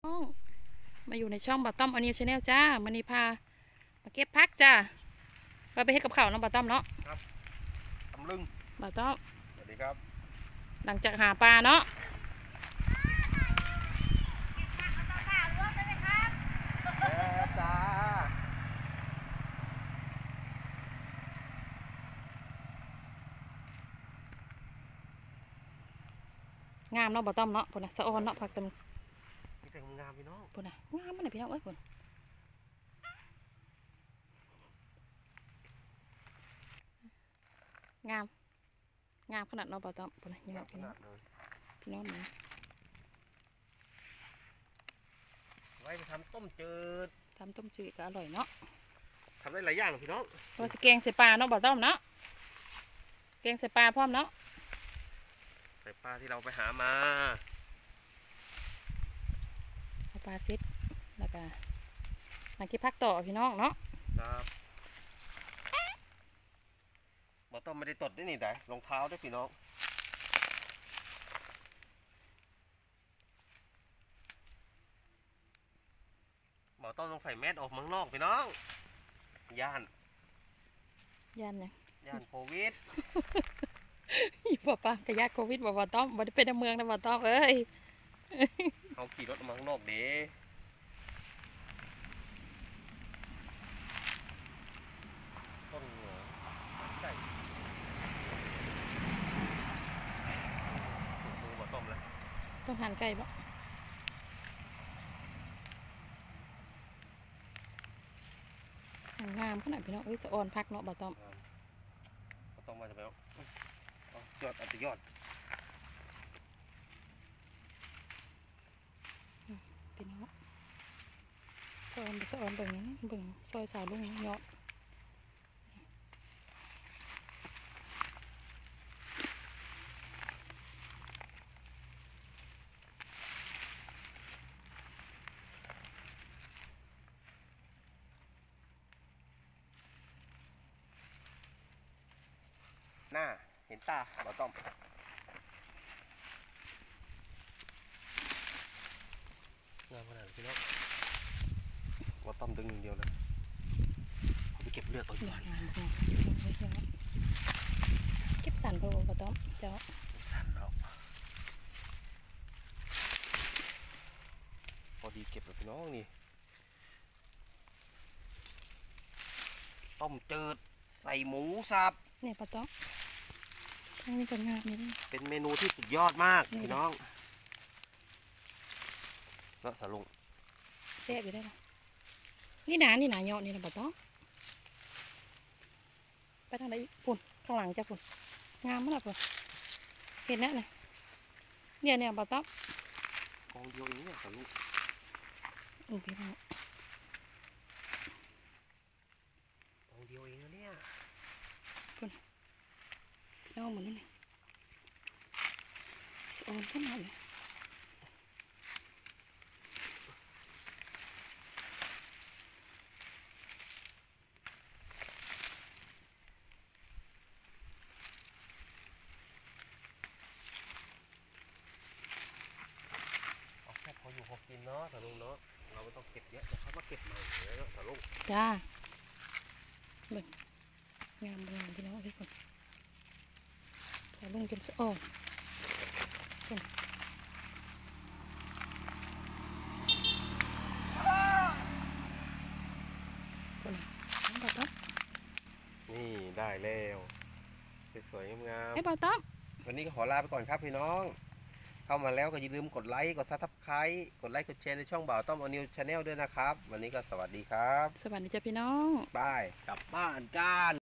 มาอยู่ในช่องบ่าวต้อมอนิวชาแนลจ้ามันนี่พามาเก็บพักจ้าไปเฮ็ดกับข้าวเนาะบ่าวต้อมเนาะครับตำลึงบ่าวต้อมสวัสดีครับหลังจากหาปลาเนาะจ้างามเนาะบ่าวต้อมเนาะพุ่นน่ะสะออนเนาะผักตำมีแต่งามพี่น้องพุ่นน่ะงามมันน่ะพี่น้องเอ้ยพุ่นงามงามขนาดเนาะบ่าวต้อมพุ่นน่ะงามขนาดเลยพี่น้องนี่ไว้ไปทำต้มจืดทำต้มจืดก็อร่อยเนาะทำได้หลายอย่างพี่น้องว่าสิแกงใส่ปลาเนาะบ่าวต้อมเนาะแกงใส่ปลาพร้อมเนาะใส่ปลาที่เราไปหามาเอาปลาซิดแล้วก็มาเก็บผักต่อพี่น้องเนาะครับบ่ต้องไม่ได้ตดด้วยนี่ได้รองเท้าด้วยพี่น้องบ่ต้องใส่แมสออกเมืองนอกพี่น้องย่านเนี่ยโควิดบ่ปากระยาโควิดบ่ต้อมบ่ได้เป็นในเมืองนะบ่ต้อมเอ้ยเขาขี่รถออกมาข้างนอกเด้ต้นใช่มือบ่ต้มแล้วต้องทานไก่บ่งามขนาดพี่น้องเอ้ยสะออนพักเนาะบ่ต้อมบ่ต้มมาจะไปเอายอดอาจจะยอดพี่น้องสะออนเบิ่งซอยสาวลุงเนาะหน้าเห็นตาบ่ต้มงามขนาดพี่น้องบ่ต้มดึงอย่างเดียวเลยเอาไปเก็บเลือดต่อก่อนเก็บสันบ่ต้อมเจ้าสันเราพอดีเก็บเลยพี่น้องนี่ต้มจืดใส่หมูสับเนี่ยบ่ต้อมนี่ก็งามนี่เป็นเมนูที่สุดยอดมากพี่น้องแล้วสาลุงแซ่บอยู่ได้ล่ะนี่หนาเยาะนี่นะบ่ต้อมไปทางไหนปุ่นข้างหลังจ้ะปุ่นงามมากปุ่นเห็นแล้วเนี่ยบ่ต้อมกองเดียวเองเนี่ยสาลุงพี่น้องกองเดียวเองนะเนี่ยปุ่นพี่น้องหมดนี่สะออนขนาดเลยพออยู่พอกินเนาะสาลุงเนาะเราไม่ต้องเก็บเยอะเดี๋ยวเขามาเก็บใหม่เลยเนาะสาลุงจ้าเบิ่งงามพี่น้องทุกคนสาลุงจนสะออนนี่ได้แล้วสวยๆงามๆไอ้บ่าวต้อมวันนี้ก็ขอลาไปก่อนครับพี่น้องเข้ามาแล้วก็อย่าลืมกดไลค์กดซับสไครต์กดไลค์กดแชร์ในช่องบ่าวต้อมอนิวชาแนลด้วยนะครับวันนี้ก็สวัสดีครับสวัสดีจ้าพี่น้องบายกลับบ้านกัน